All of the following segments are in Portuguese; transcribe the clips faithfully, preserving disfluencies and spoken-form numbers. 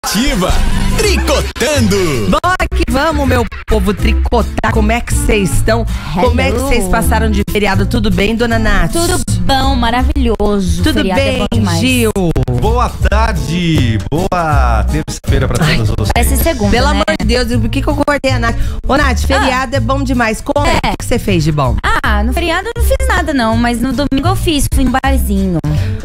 Ativa, tricotando. Bora que vamos, meu povo, tricotar. Como é que vocês estão? Hello. Como é que vocês passaram de feriado? Tudo bem, dona Nath? Tudo bom, maravilhoso. Tudo Feriado bem, é bom demais. Gil? Boa tarde, boa terça-feira pra todos vocês. Parece segunda, Pelo né? amor de Deus, por que que eu cortei a Nath? Ô, Nath, feriado é bom demais. Como é É. que você fez de bom? Ah, no feriado eu não fiz nada não, mas no domingo eu fiz, fui no barzinho.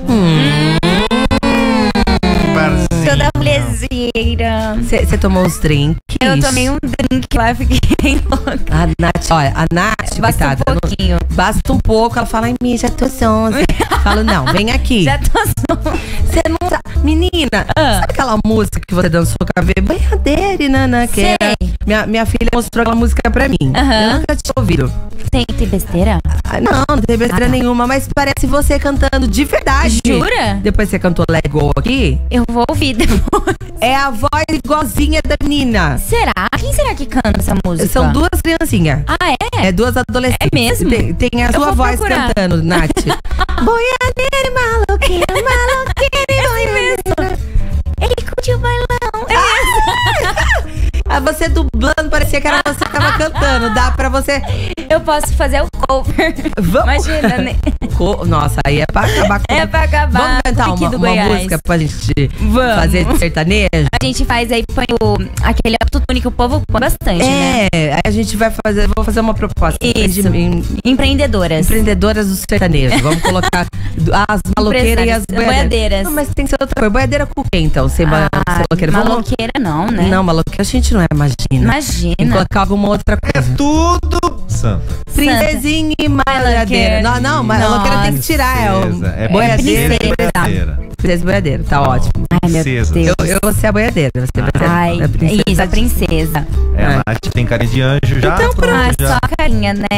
Toda mulherzeira. Você tomou os drinks? Eu tomei um drink lá e fiquei louca. A Nath, olha, a Nath, Basta coitada, um não- pouquinho. basta um pouco. Ela fala, ai, minha, já tô sonsa. Falo, não, vem aqui. Já tô só. Você não sabe. Menina, Ah. sabe aquela música que você dançou com a V? Banhadeira e nanã, que Sei. era- minha, minha filha mostrou aquela música pra mim. Aham. Eu nunca tinha ouvido. Tem, tem besteira? Ah, não, não tem besteira Ah, tá. nenhuma, mas parece você cantando de verdade. Jura? Depois você cantou Let Go aqui. Eu vou ouvir depois. É a voz igualzinha da menina. Será? Quem será que canta essa música? São duas criancinhas. Ah, é? É duas adolescentes. É mesmo? Tem, tem a Eu sua vou voz procurar. cantando, Nath. Boiadeira e maluquinha, maluquinha e boiadeira. Ele curte o bailão. É mesmo? Ah, você dublando, parecia que era você que tava cantando. Dá pra você. Eu posso fazer o cover. Vamos. Imagina, né? Co- Nossa, aí é pra acabar com. É pra acabar Vamos cantar com o pique uma, do uma Goiás. música pra gente Vamos. fazer de sertanejo? A gente faz aí, põe o, aquele autotune que o povo põe bastante, né? É, aí a gente vai fazer. Vou fazer uma proposta. Isso. De, em- Empreendedoras. empreendedoras do sertanejo. Vamos colocar as maloqueiras e as Empresárias, boiadeiras. boiadeiras. Não, mas tem que ser outra coisa. Boiadeira com quem, então? Sem ba- Ah, sem maloqueira. Vamos- maloqueira não, né? Não, maloqueira a gente não é, imagina. Tem que Imagina. colocar alguma outra É coisa. tudo santa. Princesinha e maloqueira. Não, não, maloqueira tem que tirar. É, o Princesa. É boiadeira e princesa. boiadeira. princesa e boiadeira. Tá ótimo. Ai, meu Princesa. Deus. Eu, eu vou ser a boiadeira. Você vai ser Ai, a princesa. isso, a princesa. É, a Nath tem carinha de anjo já. Então, pronto, Ah, já. só a carinha, né?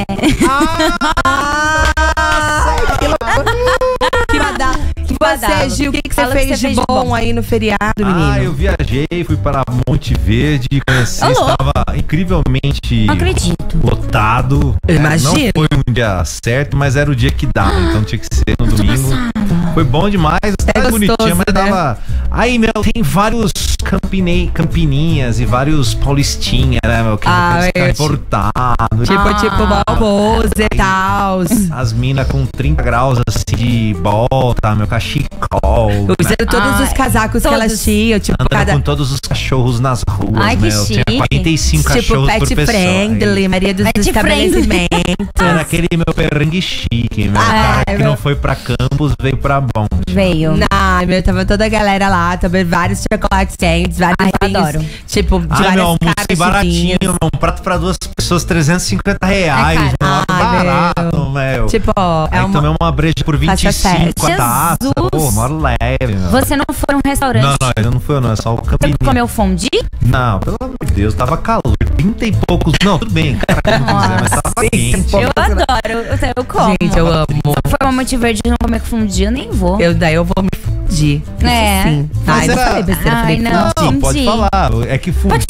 Ai, que loucura. Que badalo. E você, badalo. Gil, o que, que você Fala o que fez você de fez de bom bom. aí no feriado, menino? Ah, eu viajei, fui para Monte Verde, conheci, Ô, louco. estava incrivelmente Não acredito. lotado. Eu É, imagino. Não foi um dia certo, mas era o dia que dava, então tinha que ser no domingo. Foi bom demais, a cidade gostoso, bonitinha, mas né? dava... Aí, meu, tem vários campinei, campininhas e vários paulistinha, né, meu? Que Ah, ah, eu- importado. Tipo, Ah. tipo, Balboza e tal. As minas com trinta graus assim de bota, meu cachecol. Usando todos Ai, os casacos que todos. elas tinham, tipo, Andando cada. com todos os cachorros nas ruas, Ai, que meu. Tinha chique. quarenta e cinco Tipo, cachorros pet por pessoa. friendly, Maria dos Pet estabelecimentos. Era aquele meu perrengue chique, meu. Ai, cara que meu- não foi pra Campos, veio pra Bom. Veio. Ai, meu, tava toda a galera lá, também vários chocolates quentes, vários Ai, eu vinhos, adoro. tipo, de Ai, várias meu, almoço caras baratinho, fininhas. meu, um prato pra duas pessoas, trezentos e cinquenta reais. É meu, Ai, barato, meu. Tipo, é Aí uma... tomei uma breja por vinte e Faixa cinco a sete. taça. Jesus. Pô, mó leve, meu. Você não foi num restaurante? Não, não, ainda não foi, não. É só o Você campinho. comeu fondue? Não, pelo amor de Deus, tava calor. trinta e poucos. Não, tudo bem, cara, como quiser, mas tava quente. Pô, Eu adoro, eu, eu como. Gente, eu amo. Se for uma Monte Verde e não comer fondue, eu nem vou. Eu, daí eu vou me fundir. Isso É. sim. Mas Ai, não era- falei besteira, Ai, falei não. fundir. Não, pode Entendi. falar. É que fundir.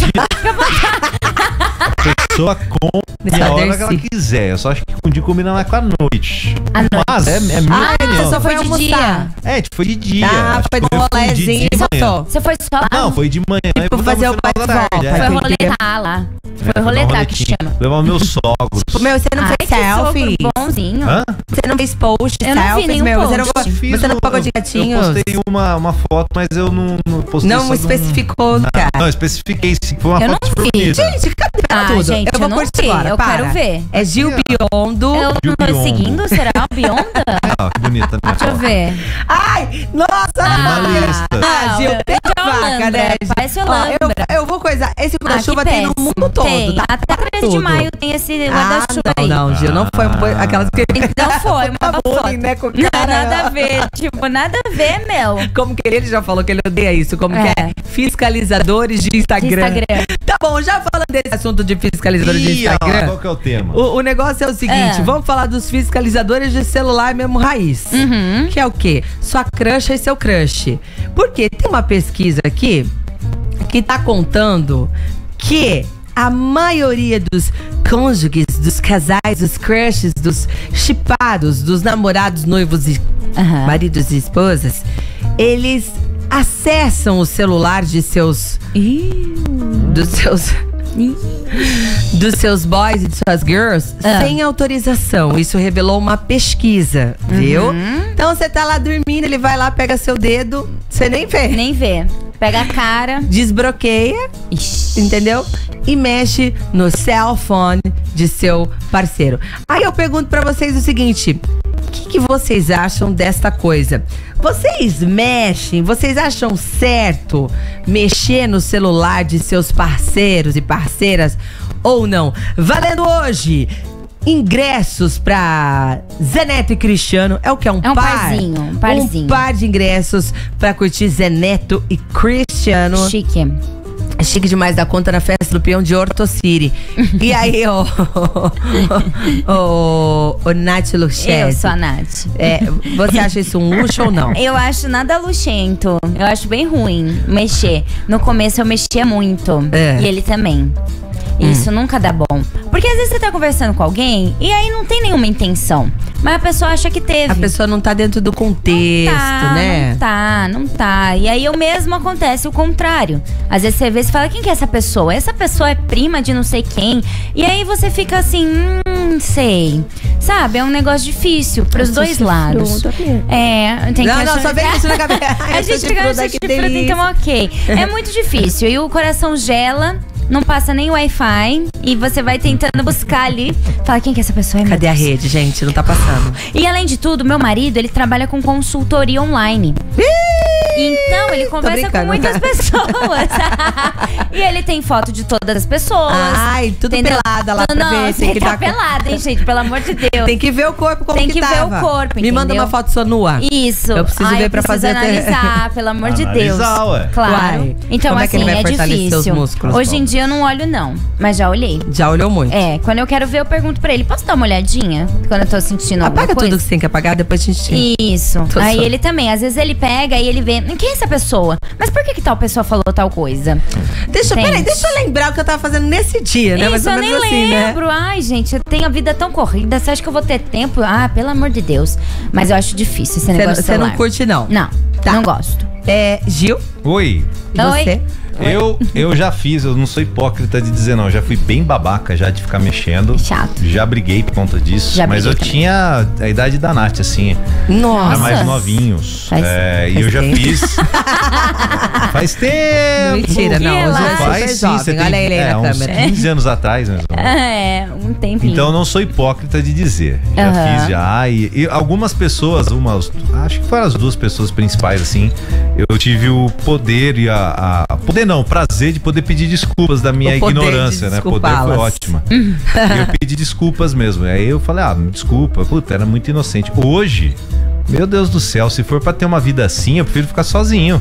A pessoa come Mister a hora que Darcy. ela quiser. Eu só acho que fundir combina mais com a noite. À noite. Mas é, é minha Ah, opinião. você só foi Foi de almoçar. É, tipo, foi de dia. Ah, Acho foi que no eu fundi rolezinho de e manhã. voltou. Você foi só lá? Não, foi de manhã. e Tipo, voltamos fazer no o final da bate-volta. tarde. Foi É, roletar lá. Foi dar um roletar que roletinho. chama. Levar meus sogros. Tipo, meu, você não Ai, fez que selfie? sogro bonzinho. Hã? Você não fez post, Eu não vi selfies, nenhum meu? Você não, post. Eu fiz você não um- pagou de Eu gatinhos? postei uma, uma foto, mas eu não, não postei Não só num- especificou, Não, cara. não, especifiquei sim. Foi uma Eu foto não super vi. bonita. Gente, cadê Ah, tudo? gente, eu vou eu não curtir vi, agora, eu para. quero ver. É Gil Biondo. Eu Gil não tô Biombo. seguindo, será? Bionda? Ah, que bonita, né? Deixa eu ver. Ai, nossa! Uma lista. Ah, Não, Gil, eu- tem é vaca, Olambra, né? parece Ó, Olambra. eu, eu vou coisar. Esse Ah, guarda-chuva que tem no péssimo. mundo todo, Tem. tá? Até treze de Tudo. maio tem esse Ah, guarda-chuva não, aí. não, Gil, não foi Ah. aquelas que... Não foi, uma Tá foto. bullying, né, com o Não, cara. nada a ver. Tipo, nada a ver, meu. Como que ele, ele já falou que ele odeia isso, como que É. é fiscalizadores de Instagram. De Instagram. Tá bom, já falando desse assunto de fiscalizadores de Ih, ó, Instagram, qual que é o tema? o, o negócio é o seguinte, É. vamos falar dos fiscalizadores de celular mesmo raiz. Uhum. Que é o quê? Sua crush e seu crush. Porque tem uma pesquisa aqui que tá contando que a maioria dos cônjuges, dos casais, dos crushes, dos chipados, dos namorados, noivos e Aham. maridos e esposas, eles acessam o celular de seus... dos seus... dos seus boys e de suas girls Ah. sem autorização. Isso revelou uma pesquisa, viu? Então você tá lá dormindo, ele vai lá, pega seu dedo, você nem vê. Nem vê. Pega a cara. Desbloqueia, Ixi. entendeu? E mexe no cell phone de seu parceiro. Aí eu pergunto pra vocês o seguinte: o que, que vocês acham desta coisa? Vocês mexem, vocês acham certo mexer no celular de seus parceiros e parceiras ou não? Valendo hoje ingressos pra Zeneto e Cristiano. É o que? É um, É um par? parzinho, um parzinho. Um par de ingressos pra curtir Zeneto e Cristiano. Chique. É chique demais da conta na festa do peão de Horto City. E aí, ô. Ô. Ô, Nath Luchese. Eu sou a Nath. É, você acha isso um luxo ou não? Eu acho nada luxento. Eu acho bem ruim mexer. No começo eu mexia muito. É. E ele também. Isso nunca dá bom. Porque às vezes você tá conversando com alguém e aí não tem nenhuma intenção. Mas a pessoa acha que teve. A pessoa não tá dentro do contexto, tá, né? Não tá, não tá. E aí o mesmo acontece o contrário. Às vezes você vê e fala, quem que é essa pessoa? Essa pessoa é prima de não sei quem. E aí você fica assim, hum, sei. Sabe, é um negócio difícil pros dois lados. É, tem que Não, não, achar- só vem isso na cabeça. A gente fica achando achando que então ok. É muito difícil. E o coração gela. Não passa nem Wi-Fi. E você vai tentando buscar ali. Fala, quem que é essa pessoa? Ai, meu Cadê a Deus. rede, gente? Não tá passando. E além de tudo, meu marido, ele trabalha com consultoria online. Então, ele conversa com brincando. muitas pessoas. E ele tem foto de todas as pessoas. Ai, tudo entendeu? pelada lá pra Não, ver. você Tem que tá dar- pelada, hein, gente? Pelo amor de Deus. Tem que ver o corpo como Tem que que ver tava. o corpo, Me manda entendeu? uma foto sua nua. Isso. Eu preciso Ai, ver eu pra preciso fazer até- analisar, pelo amor de Deus. Analisar, ué. Claro. Uai, Então, como é assim, que ele vai é fortalecer difícil. os músculos? Hoje em dia eu não olho, não. Mas já olhei. Já olhou muito. É, quando eu quero ver, eu pergunto pra ele, posso dar uma olhadinha? Quando eu tô sentindo alguma Apaga coisa? tudo que você tem que apagar, depois a gente... Isso. Tô Aí só- ele também, às vezes ele pega e ele vê, quem é essa pessoa? Mas por que que tal pessoa falou tal coisa? Deixa, Entende? peraí, deixa eu lembrar o que eu tava fazendo nesse dia, né? Mais Isso, ou eu menos nem assim, né? lembro. Ai, gente, eu tenho a vida tão corrida. Você acha que eu vou ter tempo? Ah, pelo amor de Deus. Mas eu acho difícil esse Você não, negócio de você não celular. curte, não? Não, Tá. não gosto. É, Gil, Oi. e Oi. você? Eu, eu já fiz, eu não sou hipócrita de dizer não. Eu já fui bem babaca já de ficar mexendo. Chato. Já briguei por conta disso. Já mas eu briguei também. tinha a idade da Nath, assim. Era Nossa. mais novinhos. Faz- É, e faz eu já tempo. fiz. Faz tempo! Mentira, não. Que Hoje lá. é Faz super sim, jovem. você tem Olha ele aí é, na uns câmera. quinze anos atrás, mesmo. É, um tempinho. Então eu não sou hipócrita de dizer. Já Aham. fiz já. E, e algumas pessoas, umas, acho que foram as duas pessoas principais, assim. Eu tive o poder e a. a poder não, o prazer de poder pedir desculpas da minha O poder de ignorância, né? Poder foi desculpá-las. ótima. E eu pedi desculpas mesmo. Aí eu falei, ah, me desculpa, puta, era muito inocente. Hoje, meu Deus do céu, se for pra ter uma vida assim, eu prefiro ficar sozinho.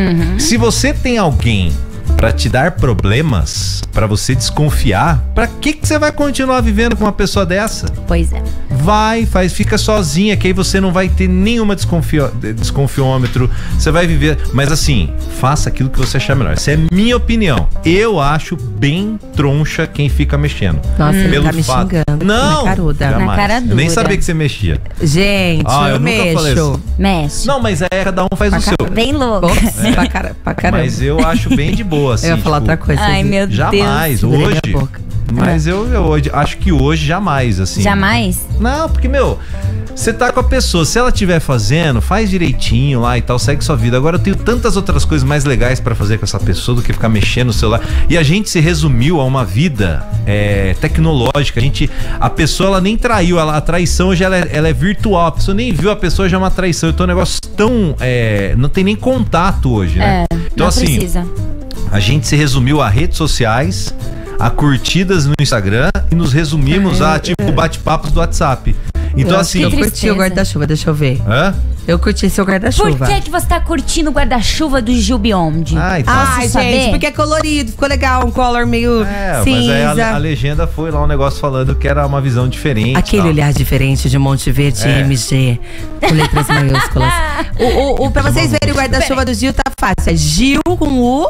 Se você tem alguém pra te dar problemas, pra você desconfiar, pra que que você vai continuar vivendo com uma pessoa dessa? Pois é. Vai, faz, fica sozinha, que aí você não vai ter nenhuma desconfio, desconfiômetro, você vai viver, mas assim, faça aquilo que você achar melhor. Essa é minha opinião. Eu acho bem troncha quem fica mexendo. Nossa, ele Pelo tá me fato- xingando. Não, Na caruda. jamais. Na cara Eu nem dura. sabia que você mexia. Gente, Ah, eu, eu nunca mexo. falei assim. Mexe. Não, mas é, cada um faz o seu. Bem louco. Ops, pra, cara, pra caramba. Mas eu acho bem de boa, assim. eu ia falar tipo, outra coisa. Ai, viu? meu Jamais, Deus. Segurei hoje. minha boca. Mas eu, eu hoje- acho que hoje jamais, assim. Jamais? Não, porque, meu, você tá com a pessoa, se ela estiver fazendo, faz direitinho lá e tal, segue sua vida. Agora eu tenho tantas outras coisas mais legais pra fazer com essa pessoa do que ficar mexendo no celular. E a gente se resumiu a uma vida é, tecnológica. A gente, a pessoa, ela nem traiu, ela, a traição hoje ela é, ela é virtual. A pessoa nem viu, a pessoa já é uma traição. Então é um negócio tão, é, não tem nem contato hoje, né? É, então não assim, precisa. a gente se resumiu a redes sociais, a curtidas no Instagram e nos resumimos a, tipo, bate-papos do WhatsApp. Então, eu acho que assim. eu curti tristeza. o guarda-chuva, deixa eu ver. Hã? Eu curti seu Por guarda-chuva. que que você tá curtindo o guarda-chuva do Gil Biondi? Ah, então. Posso Ai, saber? gente, porque é colorido, ficou legal, um color meio É, mas cinza. aí a, a legenda foi lá um negócio falando que era uma visão diferente. Aquele tal. olhar diferente de Monte Verde É. M G, com letras maiúsculas. O, o, o, pra vocês verem, o guarda-chuva do Gil tá fácil. É Gil com U,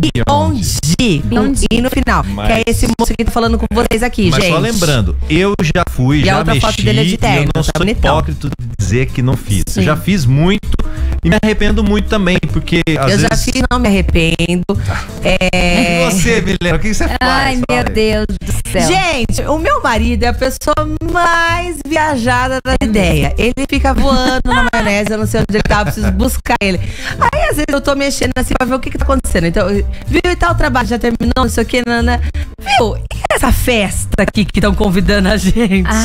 Biondi. Biondi. E no final. Mas- Que é esse moço que tá falando com vocês aqui, Mas gente. só lembrando, eu já fui, E a já outra mexi, foto dele é de e eu terno, não tá sou bonitão. hipócrita de dizer que não fiz. Eu Sim. já fiz muito e me arrependo muito também, porque às eu vezes... já fiz, não me arrependo. É... E você, Milena, o que você faz? Ai, meu Fala aí. Deus do céu. Gente, o meu marido é a pessoa mais viajada da ideia. Ele fica voando na maionese, eu não sei onde ele tá, eu preciso buscar ele. Aí, às vezes, eu tô mexendo assim pra ver o que que tá acontecendo. Então, viu, e tal, o trabalho já terminou, não sei o que, nana. Viu, e essa festa aqui que estão convidando a gente? Ah.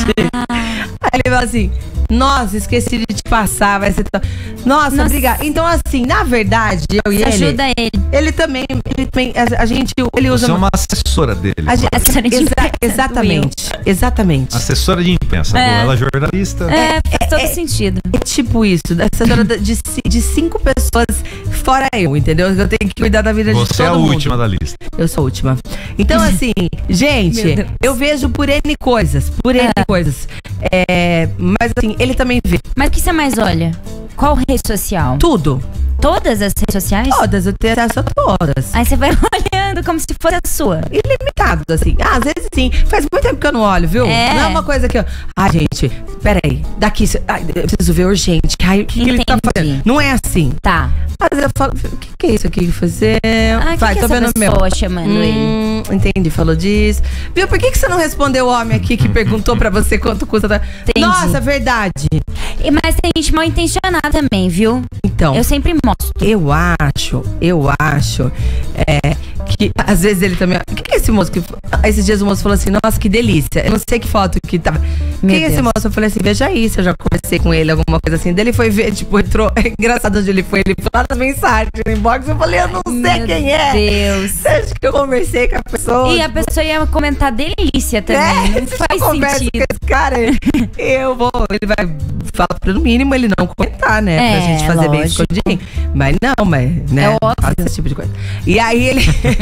Aí ele fala assim, nossa, esqueci de te passar, vai ser tão... Nossa, Nossa. obrigada. Então, assim, na verdade, eu e Você ele... ajuda ele. Ele também, ele também, a, a gente, ele usa... Você é uma assessora dele. a gente- Assessora de exa- imprensa do exatamente, exatamente. Assessora de imprensa. É. Ela é jornalista. É, faz todo sentido. É tipo isso, assessora de, ci- de cinco pessoas, fora eu, entendeu? Eu tenho que cuidar da vida de todo Você é a mundo. última da lista. Eu sou a última. Então, assim, Meu gente, Deus. eu vejo por N coisas, por N coisas. É, mas, assim, ele também vê Mas o que você mais olha? Qual rede social? tudo. Todas as redes sociais? Todas, eu tenho acesso a todas. Aí você vai olhando como se fosse a sua. Ilimitado, assim. Ah, às vezes sim. Faz muito tempo que eu não olho, viu? É. Não é uma coisa que eu... Ah, gente, peraí. Daqui, cê- ai, eu preciso ver urgente. Ai, o que, que ele tá Entendi. fazendo? Não é assim. Tá. Às vezes eu falo, o que, que é isso aqui? Fazer... Ah, que Vai, que tô essa vendo o meu. pessoa chamando ele? Hum, entendi, falou disso. Viu, por que, que você não respondeu o homem aqui que perguntou pra você quanto custa? da- Entendi. Nossa, verdade. E- Mas tem gente mal intencionada também, viu? Então, Eu sempre mostro. eu acho, eu acho é, que às vezes ele também... O que, que é esse moço que... Esses dias o moço falou assim, nossa, que delícia. Eu não sei que foto que tava... Meu Quem é esse Deus. moço? Eu falei assim, veja isso. Eu já conversei com ele, alguma coisa assim. Daí ele foi ver, tipo, entrou... É engraçado onde ele foi. Ele foi lá nas mensagens, no inbox. Eu falei, eu não sei Meu quem é. Deus. Você acha que eu conversei com a pessoa? E a pessoa ia comenar delícia também. É, Não se faz eu converso sentido. com esse cara, eu vou... Ele vai falar pra, no mínimo, ele não comentar, né? É, pra gente fazer bem lógico. escondidinho. Mas não, mas, né? É óbvio. Faz esse tipo de coisa. E aí ele...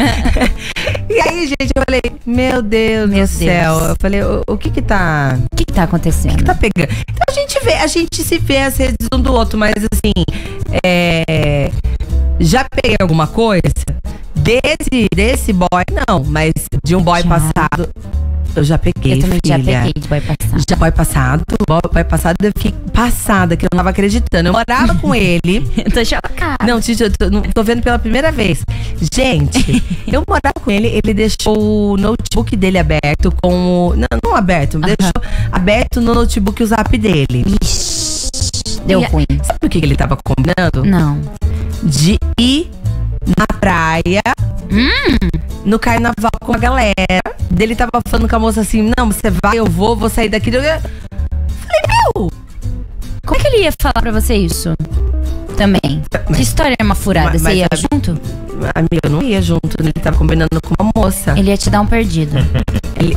e aí, gente, eu falei, meu Deus Meu do céu. Deus. Eu falei, o, o que que tá... O que, que tá acontecendo? tá pegando? Então a gente vê, a gente se vê as redes um do outro, mas assim, é... Já peguei alguma coisa? Desse, desse boy, não, mas de um boy Já. passado, eu já peguei, Eu também já filha. peguei de boy passado. Já boy passado, boy passado, eu fiquei passada, que eu não tava acreditando. Eu morava com ele. Eu tô chocada. Não, Titi, eu tô, não- tô vendo pela primeira vez. Gente, eu morava com ele, ele deixou o notebook dele aberto com o... Não, não aberto, deixou aberto no notebook o zap dele. Deu E a- ruim. Sabe o que que ele tava combinando? Não. De ir na praia, no carnaval com a galera. Dele tava falando com a moça assim, não, você vai, eu vou, vou sair daqui. Eu falei, meu... Como é que ele ia falar pra você isso? Também. Que história é uma furada? Mas- Você mas ia a- junto? Amiga, eu não ia junto, ele tava combinando com uma moça. Ele ia te dar um perdido. Ele...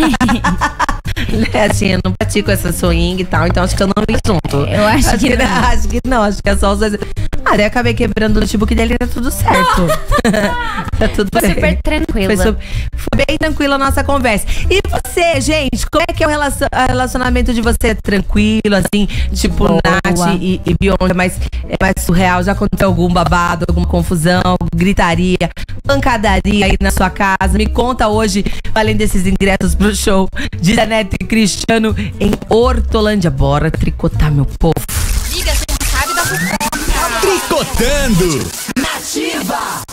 É assim, eu não pratico essa swing e tal, então acho que eu não ia junto. Eu acho que não. Acho que não, acho que é só os dois. Ah, daí eu acabei quebrando o notebook dele e tá tudo certo. Tá tudo Foi bem. super tranquila. Foi, su- foi bem tranquila a nossa conversa. E você, gente, como é que é o relacion- a relacionamento de você? É tranquilo, assim, tipo, Boa. Nath e, e Beyoncé, mas é mais surreal? Já aconteceu algum babado, alguma confusão, gritaria, pancadaria aí na sua casa? Me conta hoje, além desses ingressos pro show de Janete e Cristiano em Hortolândia. Bora tricotar, meu povo. Tricotando. Nativa.